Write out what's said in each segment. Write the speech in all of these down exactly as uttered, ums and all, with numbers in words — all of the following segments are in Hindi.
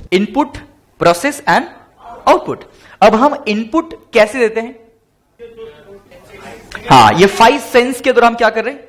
Input, process and output. अब हम इनपुट कैसे देते हैं? हाँ, ये फाइव सेंस के दौरान क्या कर रहे हैं?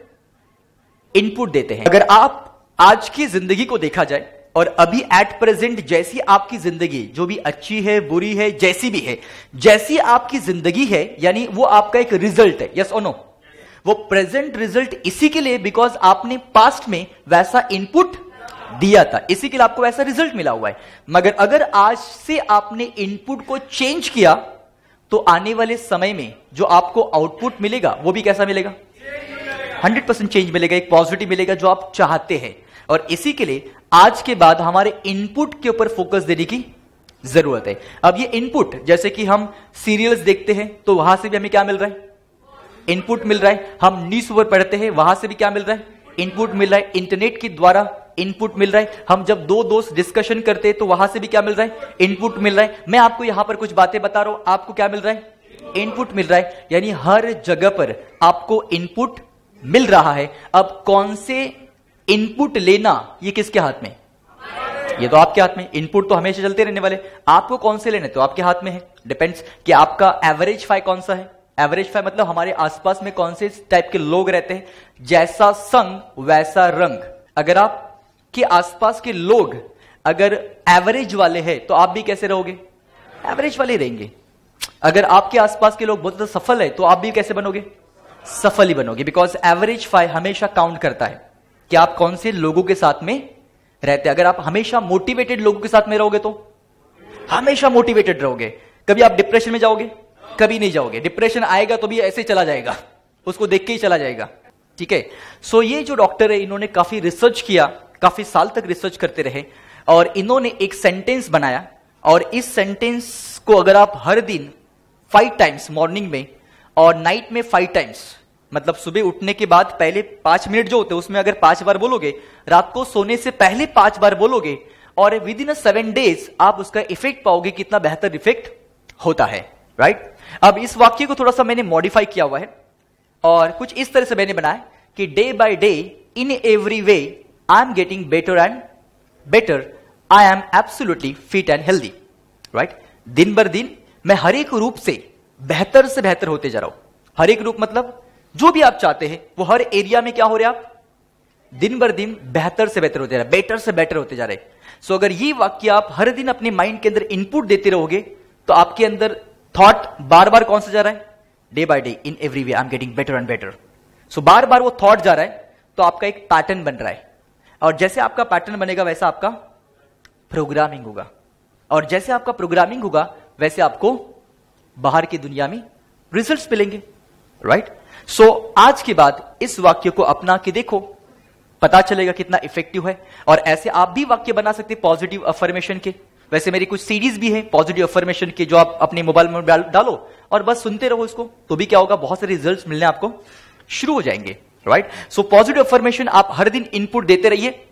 इनपुट देते हैं। अगर आप आज की जिंदगी को देखा जाए और अभी एट प्रेजेंट जैसी आपकी जिंदगी, जो भी अच्छी है बुरी है जैसी भी है, जैसी आपकी जिंदगी है, यानी वो आपका एक रिजल्ट है। यस और नो? वो प्रेजेंट रिजल्ट इसी के लिए बिकॉज आपने पास्ट में वैसा इनपुट दिया था, इसी के लिए आपको वैसा रिजल्ट मिला हुआ है। मगर अगर आज से आपने इनपुट को चेंज किया तो आने वाले समय में जो आपको आउटपुट मिलेगा वो भी कैसा मिलेगा? हंड्रेड परसेंट चेंज मिलेगा, एक पॉजिटिव मिलेगा जो आप चाहते हैं। और इसी के लिए आज के बाद हमारे इनपुट के ऊपर फोकस देने की जरूरत है। अब ये इनपुट, जैसे कि हम सीरियल्स देखते हैं तो वहां से भी हमें क्या मिल रहा है? इनपुट मिल रहा है। हम न्यूज़पेपर पढ़ते हैं, वहां से भी क्या मिल रहा है? इनपुट मिल रहा है। इंटरनेट के द्वारा इनपुट मिल रहा है। हम जब दो दोस्त डिस्कशन करते हैं तो वहां से भी क्या मिल रहा है? इनपुट मिल रहा है। मैं आपको यहां पर कुछ बातें बता रहा हूं, आपको क्या मिल रहा है? इनपुट मिल रहा है। यानी हर जगह पर आपको इनपुट मिल रहा है। अब कौन से इनपुट लेना, ये किसके हाथ में? ये तो आपके हाथ में। इनपुट तो हमेशा चलते रहने वाले, आपको कौन से लेने तो आपके हाथ में है। डिपेंड्स कि आपका एवरेज फाइव कौन सा है। एवरेज फाइव मतलब हमारे आसपास में कौन से टाइप के लोग रहते हैं। जैसा संग वैसा रंग। अगर आप के आसपास के लोग अगर एवरेज वाले हैं तो आप भी कैसे रहोगे? एवरेज वाले रहेंगे। अगर आपके आसपास के लोग बहुत ज्यादा सफल है तो आप भी कैसे बनोगे? सफल ही बनोगे। बिकॉज एवरेज फाइव हमेशा काउंट करता है कि आप कौन से लोगों के साथ में रहते हैं। अगर आप हमेशा मोटिवेटेड लोगों के साथ में रहोगे तो हमेशा मोटिवेटेड रहोगे। कभी आप डिप्रेशन में जाओगे? कभी नहीं जाओगे। डिप्रेशन आएगा तो भी ऐसे चला जाएगा, उसको देख के ही चला जाएगा। ठीक है। सो ये जो डॉक्टर है इन्होंने काफी रिसर्च किया, काफी साल तक रिसर्च करते रहे और इन्होंने एक सेंटेंस बनाया। और इस सेंटेंस को अगर आप हर दिन फाइव टाइम्स मॉर्निंग में और नाइट में फाइव टाइम्स, मतलब सुबह उठने के बाद पहले पांच मिनट जो होते हैं उसमें अगर पांच बार बोलोगे, रात को सोने से पहले पांच बार बोलोगे और within a seven days आप उसका इफेक्ट पाओगे, कितना बेहतर इफेक्ट होता है। राइट। अब इस वाक्य को थोड़ा सा मैंने मॉडिफाई किया हुआ है और कुछ इस तरह से मैंने बनाया कि day by day in every way I am getting better and better, I am absolutely fit and healthy. Right. दिन बर दिन मैं हर एक रूप से बेहतर से बेहतर होते जा रहा हूं। हर एक रूप मतलब जो भी आप चाहते हैं वो हर एरिया में क्या हो रहे हैं? आप दिन बर दिन बेहतर से बेहतर होते जा रहे हैं, बेटर से बेटर होते जा रहे हैं। सो अगर ये वाक्य आप हर दिन अपने माइंड के अंदर इनपुट देते रहोगे तो आपके अंदर थॉट बार बार कौन सा जा रहा है? Day by day in every way I am getting better and better. So बार बार वो थॉट जा रहा है तो आपका एक पैटर्न बन रहा है। और जैसे आपका पैटर्न बनेगा वैसा आपका प्रोग्रामिंग होगा। और जैसे आपका प्रोग्रामिंग होगा वैसे आपको बाहर की दुनिया में रिजल्ट्स मिलेंगे। राइट। सो आज के बाद इस वाक्य को अपना के देखो, पता चलेगा कितना इफेक्टिव है। और ऐसे आप भी वाक्य बना सकते हैं पॉजिटिव अफर्मेशन के। वैसे मेरी कुछ सीरीज भी है पॉजिटिव अफर्मेशन के जो आप अपने मोबाइल में डालो और बस सुनते रहो इसको, तो भी क्या होगा? बहुत सारे रिजल्ट्स मिलने आपको शुरू हो जाएंगे। राइट। सो पॉजिटिव अफर्मेशन आप हर दिन इनपुट देते रहिए